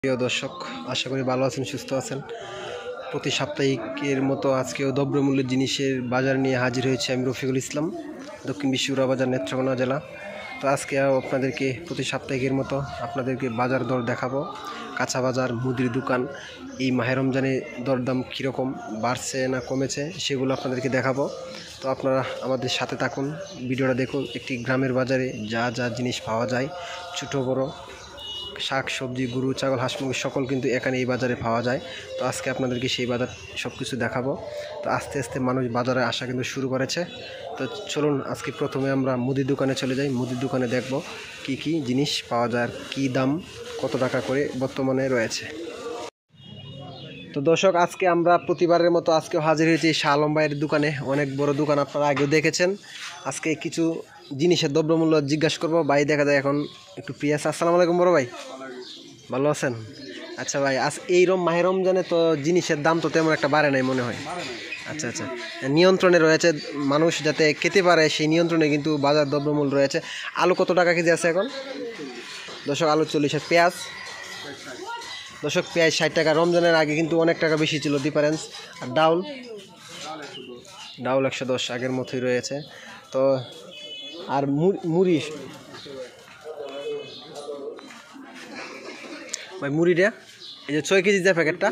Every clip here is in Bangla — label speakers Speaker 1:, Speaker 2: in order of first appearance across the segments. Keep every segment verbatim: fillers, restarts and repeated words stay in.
Speaker 1: প্রিয় দর্শক, আশা করি ভালো আছেন, সুস্থ আছেন। প্রতি সাপ্তাহিকের মতো আজকেও দ্রব্যমূল্যের জিনিসের বাজার নিয়ে হাজির হয়েছে আমি রফিকুল ইসলাম, দক্ষিণ বিশ্বরা বাজার, নেত্রকোনা জেলা। তো আজকে আপনাদেরকে প্রতি সাপ্তাহিকের মতো আপনাদেরকে বাজার দর দেখাবো। কাঁচা বাজার, মুদির দোকান, এই মাহে রমজানে দরদাম কীরকম বাড়ছে না কমেছে সেগুলো আপনাদেরকে দেখাবো। তো আপনারা আমাদের সাথে থাকুন, ভিডিওটা দেখুন। একটি গ্রামের বাজারে যা যা জিনিস পাওয়া যায়, ছোটো বড়ো শাক সবজি, গরু ছাগল হাঁস মুরগি সকল কিন্তু এখানে এই বাজারে পাওয়া যায়। তো আজকে আপনাদেরকে সেই বাজার সব কিছু দেখাবো। তো আস্তে আস্তে মানুষ বাজারে আসা কিন্তু শুরু করেছে। তো চলুন আজকে প্রথমে আমরা মুদির দোকানে চলে যাই। মুদির দোকানে দেখব কি কি জিনিস পাওয়া যায়, কি দাম, কত টাকা করে বর্তমানে রয়েছে। তো দর্শক, আজকে আমরা প্রতিবারের মতো আজকেও হাজির হয়েছি শাহ আলম ভাইয়ের দোকানে। অনেক বড় দোকান, আপনারা আগেও দেখেছেন। আজকে কিছু জিনিসের দ্রব্যমূল্য জিজ্ঞাসা করবো। ভাই দেখা যায় এখন একটু ফ্রি আছে। আসসালামু আলাইকুম বড় ভাই, ভালো আছেন? আচ্ছা ভাই, আজ এই রম মাহে রমজানে তো জিনিসের দাম তো তেমন একটা বাড়ে নাই মনে হয়। আচ্ছা আচ্ছা, নিয়ন্ত্রণে রয়েছে, মানুষ যাতে খেতে পারে সেই নিয়ন্ত্রণে কিন্তু বাজার দ্রব্যমূল্য রয়েছে। আলু কত টাকা কেজি আছে এখন? দর্শক, আলু চল্লিশ। আর পেঁয়াজ? দর্শক, পেঁয়াজ ষাট টাকা। রমজানের আগে কিন্তু অনেক টাকা বেশি ছিল ডিফারেন্স। আর ডাউল? ডাউল একশো দশ, আগের মতোই রয়েছে। তো আর মুড়ি ভাই, মুড়িটা এই যে ছয় কেজি যে প্যাকেটটা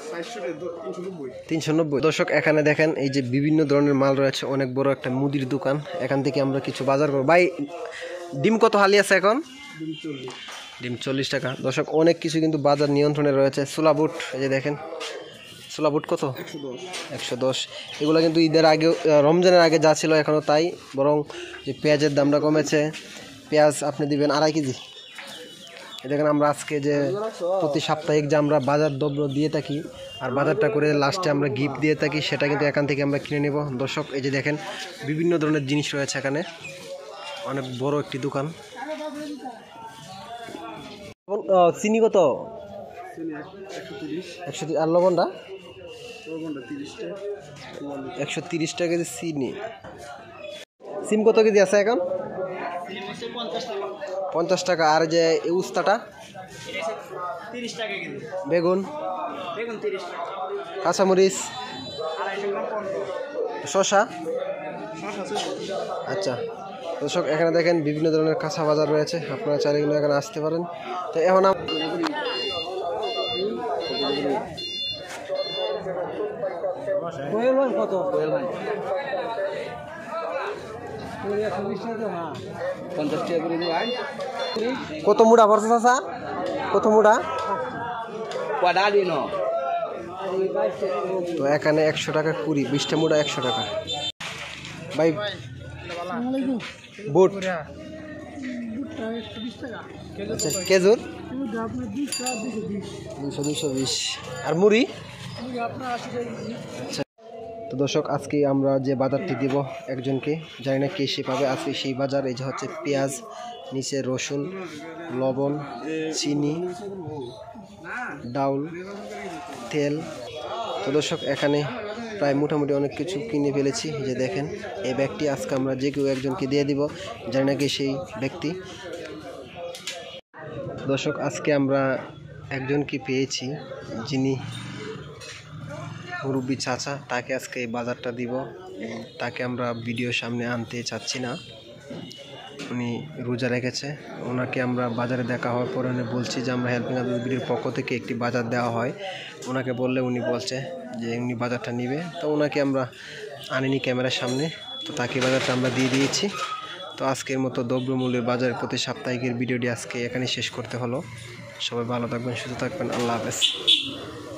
Speaker 1: তিনশো নব্বই। দর্শক, এখানে দেখেন এই যে বিভিন্ন ধরনের মাল রয়েছে, অনেক বড় একটা মুদির দোকান। এখান থেকে আমরা কিছু বাজার করবো। ভাই, ডিম কত হালি আছে এখন? ডিম চল্লিশ টাকা। দর্শক, অনেক কিছু কিন্তু বাজার নিয়ন্ত্রণে রয়েছে। ছোলা বুট, এই যে দেখেন ছোলা বুট কত? একশো দশ। এগুলো কিন্তু ঈদের আগে, রমজানের আগে যা ছিল এখনও তাই, বরং যে পেঁয়াজের দামটা কমেছে। পেঁয়াজ আপনি দিবেন আড়াই কেজি। দেখেন, আমরা আজকে যে প্রতি সাপ্তাহিক যে আমরা বাজার দ্রব্য দিয়ে থাকি আর বাজারটা করে লাস্টে আমরা গিফট দিয়ে থাকি, সেটা কিন্তু এখান থেকে আমরা কিনে নেব। দর্শক, এই যে দেখেন বিভিন্ন ধরনের জিনিস রয়েছে এখানে, অনেক বড় একটি দোকান। চিনি কত? একশো। আর লবণটা? একশো তিরিশ টাকা কেজি চিনি। সিম কত কেজি আছে এখন? পঞ্চাশ টাকা। আর যে উস্তাটা? বেগুন? কাঁচামরিচ? শশা? আচ্ছা দর্শক, এখানে দেখেন বিভিন্ন ধরনের কাঁচা বাজার রয়েছে, আপনারা চাইলে কিন্তু এখানে আসতে পারেন। তো এখন কত কত মুড়া ভরসা চাষা? কত মুড়া? তো এখানে একশো টাকা কুড়ি, বিশটা মুড়া একশো টাকা। ভাই, বুট? আচ্ছা, খেজুর? দুশো দুশো বিশ। আর মুড়ি? আচ্ছা। তো দর্শক, আজকে আমরা যে বাজারটি দিব একজনকে, জানি না কে সে পাবে। আজকে সেই বাজার। এই যে হচ্ছে পেঁয়াজ, নিচে রসুন, লবণ, চিনি, ডাউল, তেল। তো দর্শক, এখানে প্রায় মোটামুটি অনেক কিছু কিনে ফেলেছি। যে দেখেন এই ব্যাগটি আজকে আমরা যে কেউ একজনকে দিয়ে দিব, জানি না কে সেই ব্যক্তি। দর্শক, আজকে আমরা একজনকে পেয়েছি যিনি মুরব্বী চাচা, তাকে আজকে এই বাজারটা দিব। তাকে আমরা ভিডিওর সামনে আনতে চাচ্ছি না, উনি রোজা রেখেছে। ওনাকে আমরা বাজারে দেখা হওয়ার পর উনি বলছি যে আমরা হেল্পিং আদার্স ভিডিওর পক্ষ থেকে একটি বাজার দেওয়া হয়। ওনাকে বললে উনি বলছে যে উনি বাজারটা নিবে। তো ওনাকে আমরা আনিনি ক্যামেরার সামনে, তো তাকে বাজারটা আমরা দিয়ে দিয়েছি। তো আজকের মতো দ্রব্যমূল্যের বাজার প্রতি সাপ্তাহিকের ভিডিওটি আজকে এখানে শেষ করতে হলো। সবাই ভালো থাকবেন, সুস্থ থাকবেন। আল্লাহ হাফেজ।